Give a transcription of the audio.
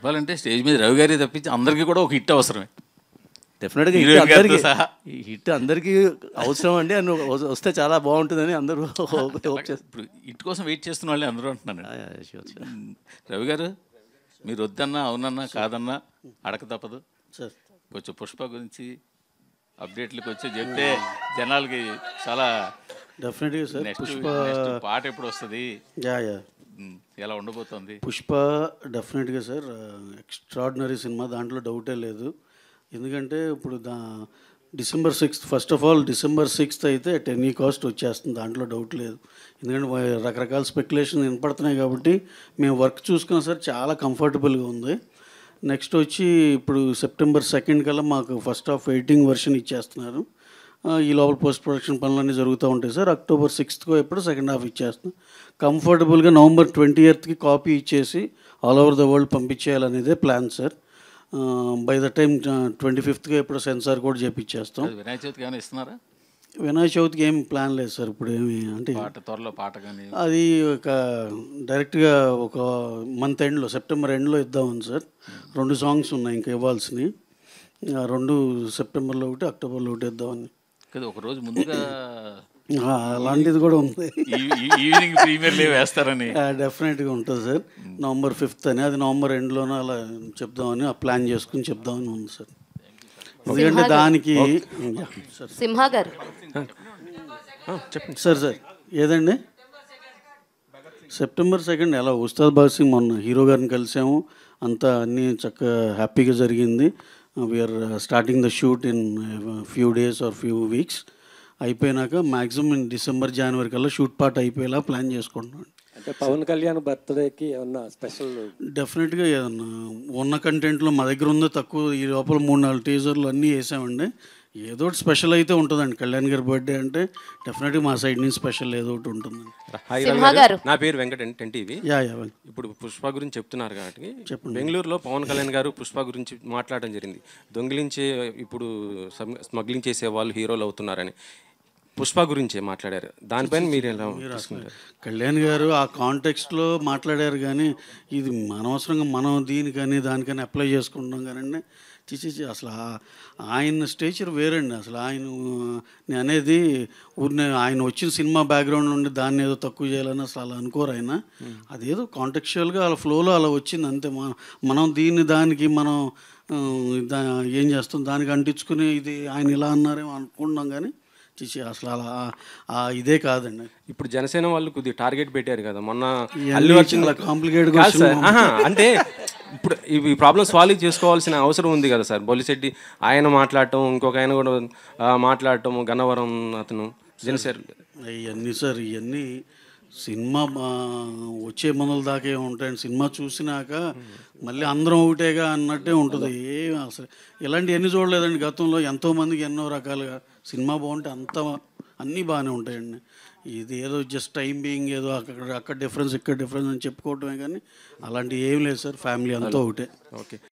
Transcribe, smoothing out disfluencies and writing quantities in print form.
చెప్పాలంటే స్టేజ్ మీద రవి గారి తప్పించి అందరికీ కూడా ఒక హిట్ అవసరమే. డెఫినెట్గా హిట్ అందరికీ, ఈ హిట్ అందరికీ అవసరం అండి. అని వస్తే చాలా బాగుంటుందని అందరూ ఇప్పుడు హిట్ కోసం వెయిట్ చేస్తున్న వాళ్ళే అందరూ అంటున్నాను. రవి గారు, మీరు వద్దన్నా అవునన్నా కాదన్నా అడక తప్పదు సార్. కొంచెం పుష్ప గురించి అప్డేట్లకు వచ్చి చెప్తే జనాలకి చాలా డెఫినెట్గా సార్. పుష్ప పాట ఎప్పుడు వస్తుంది, ఎలా ఉండబోతుంది? పుష్ప డెఫినెట్గా సార్ ఎక్స్ట్రాడినరీ సినిమా, దాంట్లో డౌటే లేదు. ఎందుకంటే ఇప్పుడు December 6th, first of all December 6th అయితే అట్ ఎనీ కాస్ట్ వచ్చేస్తుంది, దాంట్లో డౌట్ లేదు. ఎందుకంటే రకరకాల స్పెక్యులేషన్ వినపడుతున్నాయి కాబట్టి మేము వర్క్ చూసుకున్నాం సార్, చాలా కంఫర్టబుల్గా ఉంది. నెక్స్ట్ వచ్చి ఇప్పుడు September 2nd కల్లా మాకు ఫస్ట్ హాఫ్ ఎడిటింగ్ వర్షన్ ఇచ్చేస్తున్నారు. ఈ లోపల పోస్ట్ ప్రొడక్షన్ పనులన్నీ జరుగుతూ ఉంటాయి సార్. October 6th ఎప్పుడు సెకండ్ హాఫ్ ఇచ్చేస్తున్నాం. కంఫర్టబుల్గా November 20th కాపీ ఇచ్చేసి ఆల్ ఓవర్ ద వరల్డ్ పంపించేయాలనేదే plan sir. By the time 25th ఎప్పుడు సెన్సార్ కూడా చేపించేస్తాం. వినాయక చవితికి ఏమైనా ఇస్తున్నారా? వినాయక చవితికి ఏం ప్లాన్ లేదు సార్ ఇప్పుడు. ఏమి అంటే త్వరలో పాట కానీ అది ఒక డైరెక్ట్గా ఒక మంత్ ఎండ్లో, September ఎండ్లో ఇద్దామని సార్. 2 సాంగ్స్ ఉన్నాయి ఇంకా ఇవ్వాల్సినవి. 2 సెప్టెంబర్లో ఒకటి, అక్టోబర్లో ఒకటి ఇద్దామని. కదా ఒక రోజు ముందుగా అలాంటిది కూడా ఉంది. ఈవినింగ్ ప్రీమియర్ లీవ్ వేస్తారని డెఫినెట్గా ఉంటుంది సార్. November 5th అని, అది November ఎండ్లోనే అలా చెప్దామని ప్లాన్ చేసుకుని చెప్దామని ఉంది సార్. ఎందుకంటే దానికి సింహా గారు చెప్పండి సార్. ఏదండి September 2nd ఎలా ఉస్తాద్ భగత్ సింగ్ మొన్న హీరో గారిని కలిసాము, అంతా అన్నీ చక్కగా హ్యాపీగా జరిగింది. We're starting the shoot in few days or few weeks. అయిపోయినాక మ్యాక్సిమం December, January కల్లా షూట్ పార్ట్ అయిపోయేలా ప్లాన్ చేసుకుంటున్నాను. అంటే పవన్ కళ్యాణ్ బర్త్డేకి ఏమన్నా స్పెషల్? డెఫినెట్గా ఏదన్నా ఉన్న కంటెంట్లో మా దగ్గర ఉందో తక్కువ, ఈ లోపల 3-4 టీజర్లు అన్నీ వేసామండి. ఏదో ఒకటి స్పెషల్ అయితే ఉంటుందండి. కళ్యాణ్ గారి బర్త్డే అంటే డెఫినెట్గా మా సైడ్ నుంచి స్పెషల్ ఏదో ఒకటి ఉంటుందండి. నా పేరు వెంకట్, NTV. ఇప్పుడు పుష్ప గురించి చెప్తున్నారు కాబట్టి చెప్పండి. బెంగళూరులో పవన్ కళ్యాణ్ గారు పుష్ప గురించి మాట్లాడడం జరిగింది. దొంగిలించే ఇప్పుడు స్మగ్లింగ్ చేసే వాళ్ళు హీరోలు అవుతున్నారని పుష్ప గురించే మాట్లాడారు. దానిపైన మీరు ఎలా తీసుకుంటారు? కళ్యాణ్ గారు ఆ కాంటెక్స్ట్లో మాట్లాడారు, కానీ ఇది అనవసరంగా మనం దీనికని దానికని అప్లై చేసుకుంటున్నాం కానీ అసలు ఆయన స్టేచర్ వేరండి. అసలు నేను అనేది ఊరిని ఆయన వచ్చిన సినిమా బ్యాక్గ్రౌండ్ నుండి దాన్ని ఏదో తక్కువ చేయాలని అసలు అలా అనుకోరు ఆయన. అదేదో కాంటెక్చువల్గా అలా ఫ్లోలో అలా వచ్చింది అంతే. మనం దానికి మనం ఏం చేస్తాం, దానికి అంటించుకుని ఇది ఆయన ఇలా అన్నారేమో అనుకుంటున్నాం, కానీ అసలు అలా ఇదే కాదండి. ఇప్పుడు జనసేన వాళ్ళు కొద్దిగా టార్గెట్ పెట్టారు కదా మొన్న. అల్లు అర్జున్ కాంప్లికేటెడ్ అంటే ఇప్పుడు ఈ ప్రాబ్లమ్ సాల్వ్ చేసుకోవాల్సిన అవసరం ఉంది కదా సార్. బొలిశెట్టి ఆయన మాట్లాడటం, ఇంకొక ఆయన కూడా మాట్లాడటం, గన్నవరం అతను జనసేన. ఇవన్నీ సార్, ఇవన్నీ సినిమా వచ్చే మనల దాకే ఉంటాయండి. సినిమా చూసినాక మళ్ళీ అందరం ఒకటేగా అన్నట్టే ఉంటుంది. అసలు ఇలాంటివన్నీ చూడలేదండి గతంలో. ఎంతోమందికి ఎన్నో రకాలుగా సినిమా బాగుంటే అన్నీ బాగానే ఉంటాయండి. ఇది ఏదో జస్ట్ టైం బీయింగ్ ఏదో అక్కడ డిఫరెన్స్ ఇక్కడ డిఫరెన్స్ అని చెప్పుకోవటమే, కానీ అలాంటివి ఏం లేదు సార్. ఫ్యామిలీ అంతా ఒకటే. ఓకే.